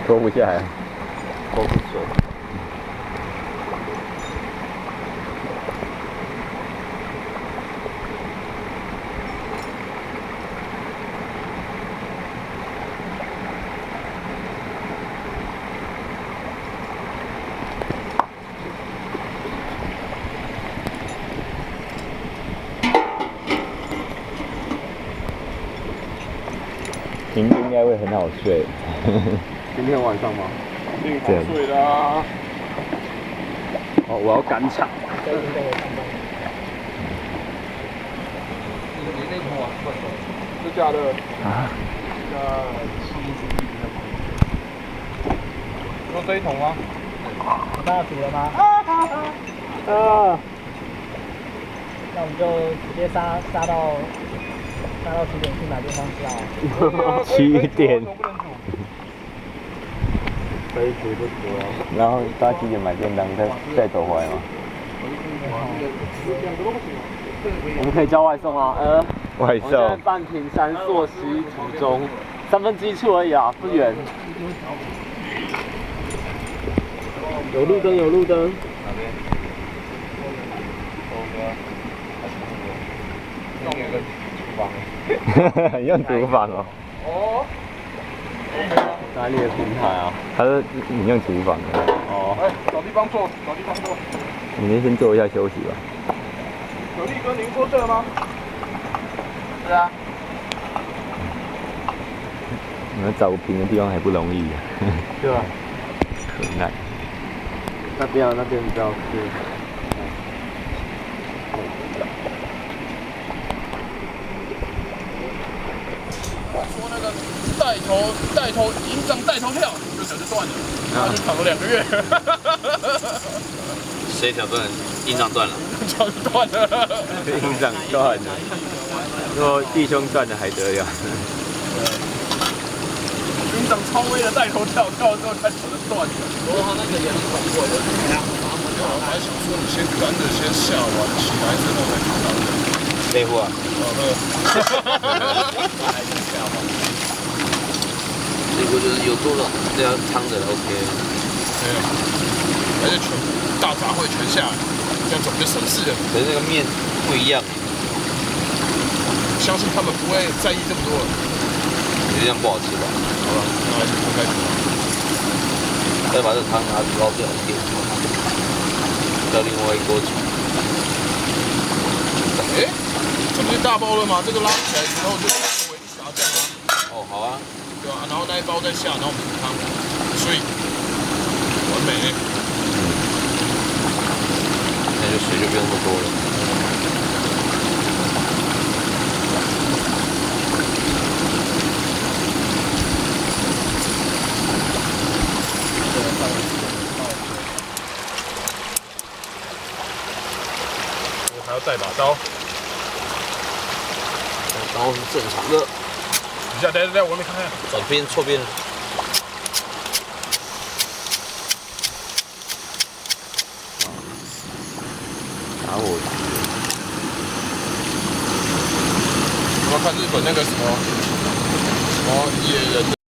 脱不下来， 脱不准。 明天应该会很好睡。 今天晚上吗？ 一定好睡啦。 哦，我要赶场。 你那桶啊？是假的。 啊？ 用这一桶吗？ 大家煮了吗？ 啊！ 那我们就直接杀到7点去买便当吃啊。 7点。 可以煮就煮啊。 然后大家7点买便当，再走回来吗？ 我们可以叫外送啊。 外我们现在送。 半屏山溯溪途中，1/3处而已啊，不远。有路灯，有路灯。 哪边？弄一个厨房。 用厨房哦。 哦。 哪里的平台啊？ 他说你用厨房的。 哦。 哎，找地方坐，找地方坐。 你先坐一下休息吧。 可丽哥，您坐这吗？是啊。 你们找平的地方还不容易。 对吧？ 很难。 那边啊，那边比较是。 说那个带头营长带头票，就小就断了，然后就躺了2个月。 谁想断？营长断了。 脚就断了。 营长断了。说弟兄断了还得了？ 营长超威的带头跳，跳了之后他脚就断了。 他那个也很恐怖的。 我还想说你先干的先下完，起来之后再扛到的。 内户啊。内户就是有多了，这样汤的 OK。 对，而且全部大杂烩全下来，这样怎么就省事了？ 可是那个面不一样， 相信他们不会在意这么多。 这样不好吃吧？ 好了，那还是分开煮。 再把这汤拿捞掉一点，到另外一锅煮。 哎，这不是大包了吗？这个拉起来之后就为一勺酱啊。 哦，好啊。 对吧？然后那一包再下，然后我们煮汤，所以完美。 那就水就不用那么多了。 我还要带把刀。 刀是正常的。 等一下，我还没看看。 转边错边。 打火机。 我要看日本那个什么野人。